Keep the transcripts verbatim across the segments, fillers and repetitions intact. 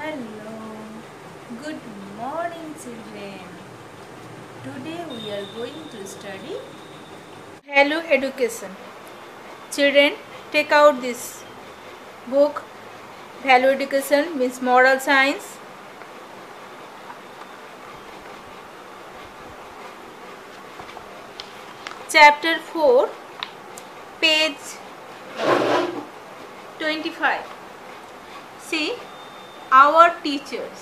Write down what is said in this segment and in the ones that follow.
Hello, good morning children. Today we are going to study Value Education. Children, take out this book. Value Education means moral science. Chapter four, page twenty-five. See, our teachers.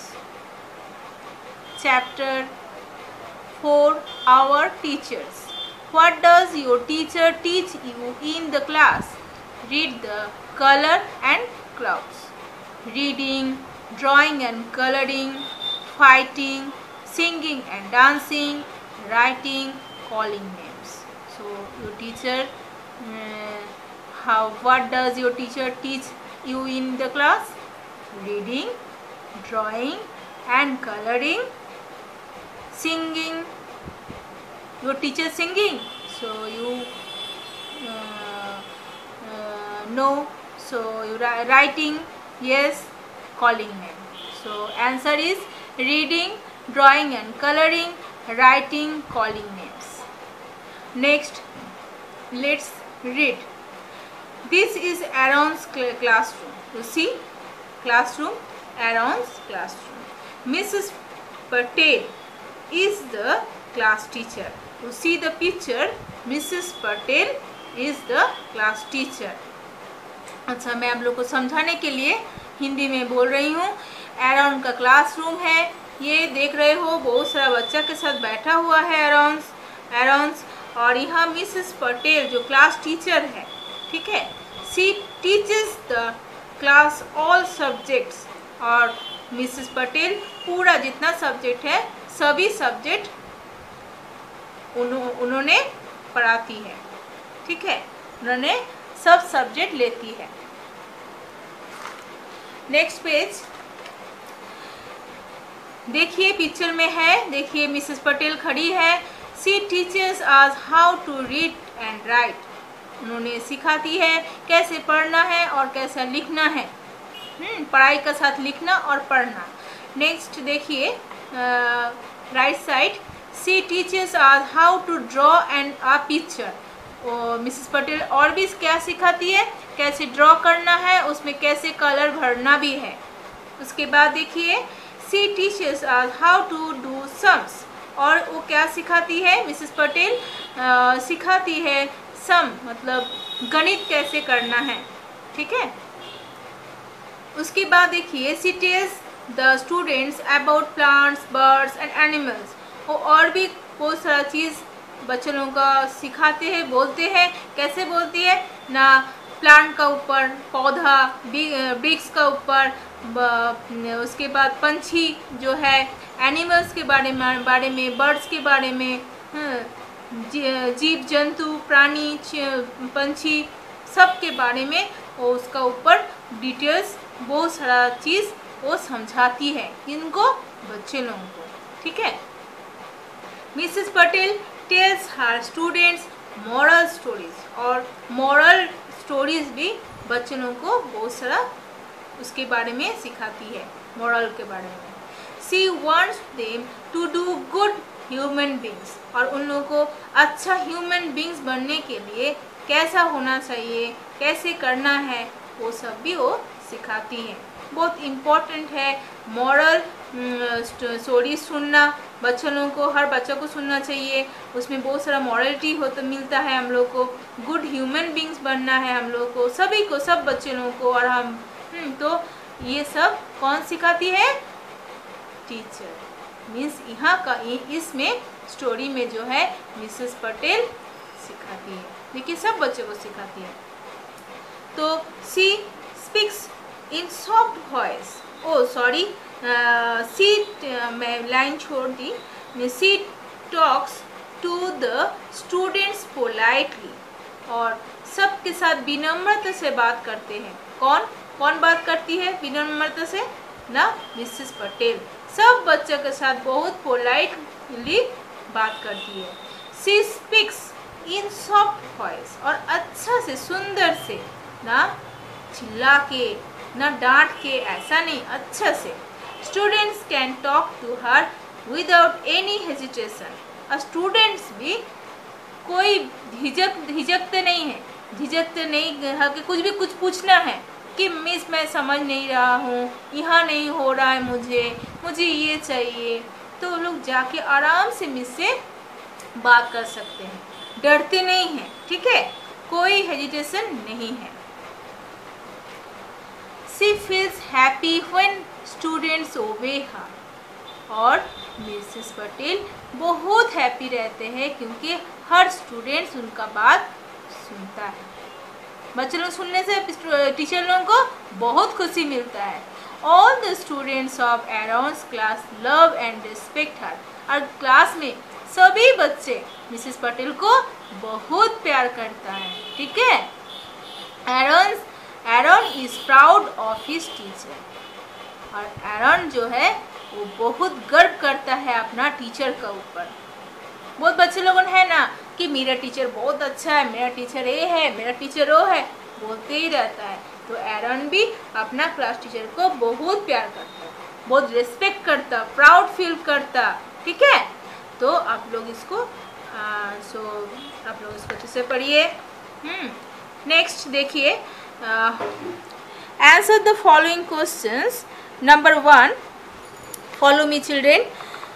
Chapter four, our teachers. What does your teacher teach you in the class? Read the color and clouds. Reading, drawing and coloring, fighting, singing and dancing, writing, calling names. So your teacher, uh, how what does your teacher teach you in the class? Reading, drawing and coloring, singing. Your teacher singing, so you uh, uh, know. So you writing, yes, calling name. So answer is reading, drawing and coloring, writing, calling names. Next, let's read. This is Aaron's classroom. You see, classroom, Aaron's classroom. Missus Patel is the class teacher. You see the picture, Missus Patel is the class teacher. अच्छा, मैं आप लोग को समझाने के लिए हिंदी में बोल रही हूँ. एरॉन का क्लासरूम है. ये देख रहे हो, बहुत सारा बच्चा के साथ बैठा हुआ है एरॉन्स एरॉन्स और यहाँ मिसेस पटेल जो क्लास टीचर है, ठीक है. She teaches the class all subjects. और मिसेस पटेल पूरा जितना सब्जेक्ट है सभी सब्जेक्ट उन्होंने पढ़ाती है, ठीक है. उन्होंने सब सब्जेक्ट लेती है. नेक्स्ट पेज देखिए, पिक्चर में है, देखिए मिसेस पटेल खड़ी है. She teachers us how to read and write. उन्होंने सिखाती है कैसे पढ़ना है और कैसे लिखना है. हम्म पढ़ाई का साथ लिखना और पढ़ना. नेक्स्ट देखिए, right side, she teachers us how to draw and a picture. Mrs Patel और भी क्या सिखाती है, कैसे ड्रॉ करना है, उसमें कैसे कलर भरना भी है. उसके बाद देखिए, she teachers us how to do sums. और वो क्या सिखाती है, मिसेस पटेल आ, सिखाती है सम मतलब गणित कैसे करना है, ठीक है. उसके बाद देखिए, she tells the students about plants, birds and animals. वो और भी बहुत सारा चीज़ बच्चों का सिखाते हैं, बोलते हैं. कैसे बोलती है ना, प्लांट का ऊपर, पौधा, ब्रिक्स का ऊपर, उसके बाद पंछी जो है, एनिमल्स के बारे में बारे में बर्ड्स के बारे में, जीव जंतु, प्राणी, पंछी, सब के बारे में वो उसका ऊपर डिटेल्स बहुत सारा चीज़ वो समझाती है इनको, बच्चे लोगों को, ठीक है. Mrs Patel tells her students moral stories. और मॉरल स्टोरीज भी बच्चों को बहुत सारा उसके बारे में सिखाती है, मॉरल के बारे में. She wants them to do good human beings. और उन लोगों को अच्छा ह्यूमन बींग्स बनने के लिए कैसा होना चाहिए, कैसे करना है, वो सब भी वो सिखाती है. बहुत इम्पोर्टेंट है मॉरल स्टोरी सुनना. बच्चों लोगों को, हर बच्चों को सुनना चाहिए. उसमें बहुत सारा मॉरलिटी हो तो मिलता है हम लोग को. गुड ह्यूमन बींग्स बनना है हम लोग को, सभी को, सब बच्चे लोगों को. और हम तो ये सब कौन सिखाती है, टीचर. मीन्स यहाँ का इसमें स्टोरी में जो है मिसेस पटेल सिखाती है, लेकिन सब बच्चों को सिखाती है. तो she speaks in soft voice. Oh sorry, see मैं लाइन छोड़ दी. She talks to the students politely. और सबके साथ विनम्रता से बात करते हैं. कौन कौन बात करती है विनम्रता से ना, मिसेस पटेल. सब बच्चों के साथ बहुत पोलाइटली बात करती है. She speaks in soft voice. और अच्छा से, सुंदर से, ना चिल्ला के, ना डांट के, ऐसा नहीं, अच्छा से. Students can talk to her without any hesitation. और स्टूडेंट्स भी कोई झिझक झिझकते नहीं है, झिझकते नहीं है कि कुछ भी कुछ पूछना है कि मिस मैं समझ नहीं रहा हूँ, यहाँ नहीं हो रहा है, मुझे मुझे ये चाहिए, तो वो लोग जाके आराम से मिस से बात कर सकते हैं, डरते नहीं हैं, ठीक है, कोई हेजिटेशन नहीं है। She feels happy when students obey her. और मिसेस पटेल बहुत हैप्पी रहते हैं क्योंकि हर स्टूडेंट्स उनका बात सुनता है। बच्चे लोग सुनने से टीचर लोगों को बहुत खुशी मिलता है। All the students of Aaron's class love and respect her. और क्लास में सभी बच्चे मिसेस पटेल को बहुत प्यार करता है, ठीक है। Aaron's Aaron is proud of his teacher. और एरन जो है वो बहुत गर्व करता है अपना टीचर का ऊपर। बहुत बच्चे लोगों है ना कि मेरा टीचर बहुत अच्छा है, मेरा टीचर ये है, मेरा टीचर वो है, बोलते ही रहता है। तो एरन भी अपना क्लास टीचर को बहुत प्यार करता है, बहुत रिस्पेक्ट करता, प्राउड फील करता, ठीक है। तो आप लोग इसको आ, सो आप लोग इसको अच्छे से पढ़िए। हम्म नेक्स्ट देखिए, answer the following questions. Number one, follow me children.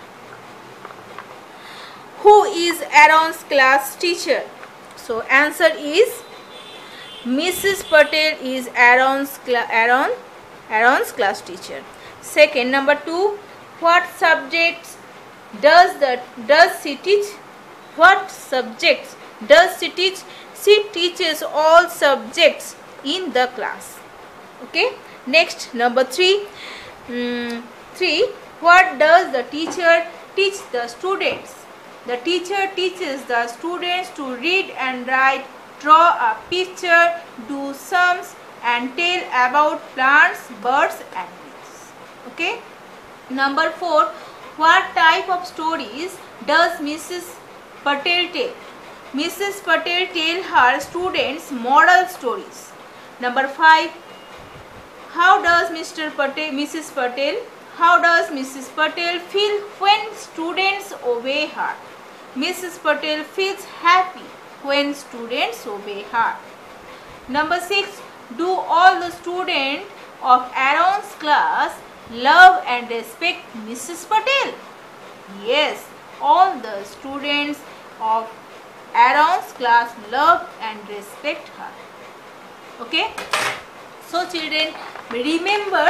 Who is Aaron's class teacher? So answer is Missus Patel is Aaron's Aaron Aaron's class teacher. Second, number two, what subjects does the does she teach? What subjects does she teach? She teaches all subjects in the class. Okay. Next, number three. Um, three. What does the teacher teach the students? The teacher teaches the students to read and write, draw a picture, do sums, and tell about plants, birds, animals. Okay. Number four. What type of stories does Missus Patel tell? Missus Patel tell her students moral stories. Number five. How does Mister Patel, Missus Patel, how does Missus Patel feel when students obey her? Missus Patel feels happy when students obey her. Number six. Do all the students of Aaron's class love and respect Missus Patel? Yes, all the students of Aaron's class love and respect her. Okay. So children, remember,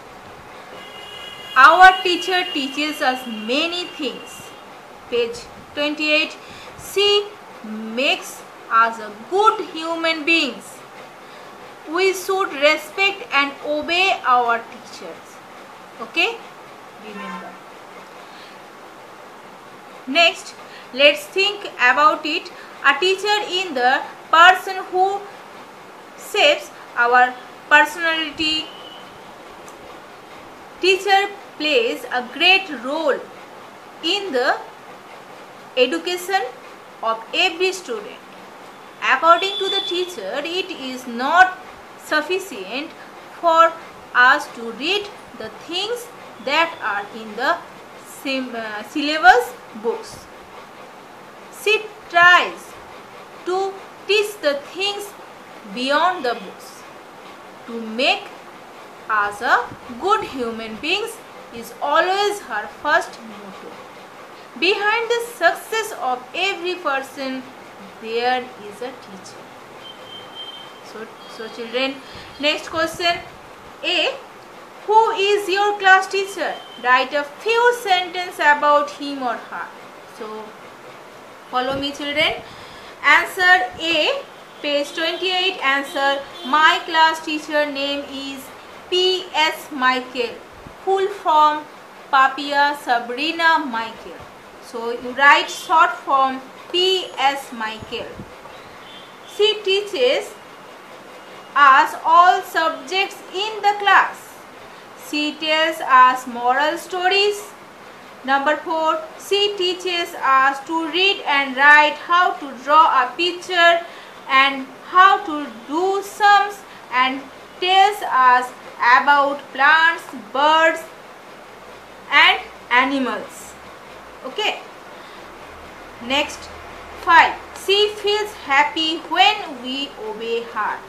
our teacher teaches us many things. Page twenty-eight. She makes us a good human beings. We should respect and obey our teachers. Okay? Remember. Next, let's think about it. A teacher in the person who shapes our personality. Teacher plays a great role in the education of every student. According to the teacher, it is not sufficient for us to read the things that are in the uh, syllabus books. She tries to teach the things beyond the books. To make us a good human beings is always her first motto. Behind the success of every person, there is a teacher. So, so children, next question. A. Who is your class teacher? Write a few sentences about him or her. So, follow me children. Answer A. Page twenty-eight. Answer. My class teacher name is P S Michael. Full form Papia Sabrina Michael. So you write short form P S Michael. She teaches us all subjects in the class. She tells us moral stories. Number four. She teaches us to read and write, how to draw a picture, and how to do sums, and tells us about plants, birds, and animals. Okay. Next, five. She feels happy when we obey her.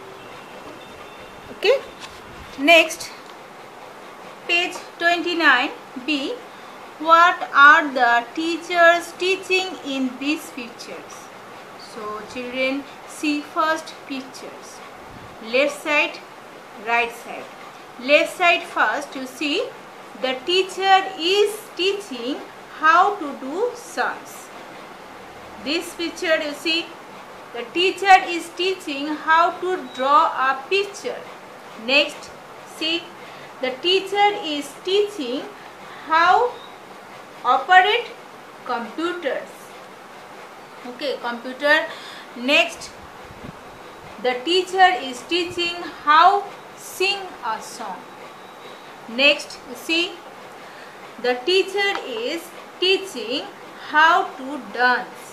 Okay. Next, page twenty-nine B. What are the teachers teaching in these pictures? So children, see first pictures. Left side, right side. Left side first, you see the teacher is teaching how to do sums. This picture, you see the teacher is teaching how to draw a picture. Next, see the teacher is teaching how operate computers. Okay, computer. Next, the teacher is teaching how sing a song. Next, you see the teacher is teaching how to dance.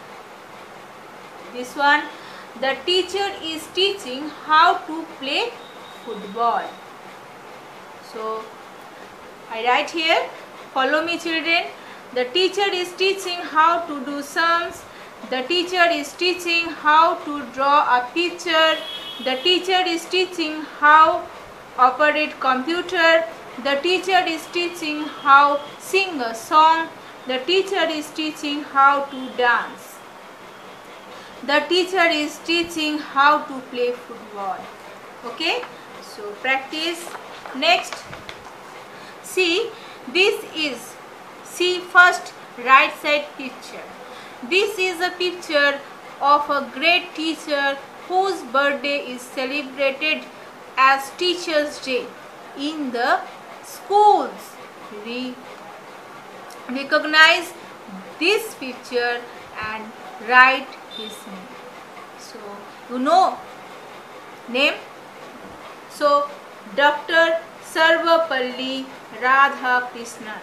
This one, the teacher is teaching how to play football. So I write here, follow me children. The teacher is teaching how to do sums. The teacher is teaching how to draw a picture. The teacher is teaching how operate computer. The teacher is teaching how sing a song. The teacher is teaching how to dance. The teacher is teaching how to play football. Okay, so practice. Next, see this is see first right side picture. This is a picture of a great teacher whose birthday is celebrated as Teachers' Day in the schools. We recognize this picture and write his name. So you know name. So Doctor Sarvapalli Radhakrishnan.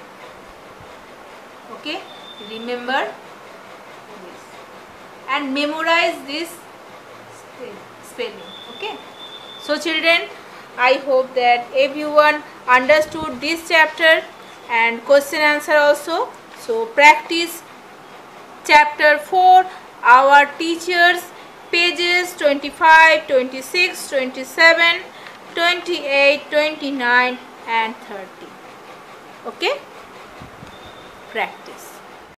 Okay, remember this and memorize this spelling. Okay, so children, I hope that everyone understood this chapter and question answer also. So practice chapter four, our teachers, pages twenty-five, twenty-six, twenty-seven, twenty-eight, twenty-nine and thirty. Okay, practice.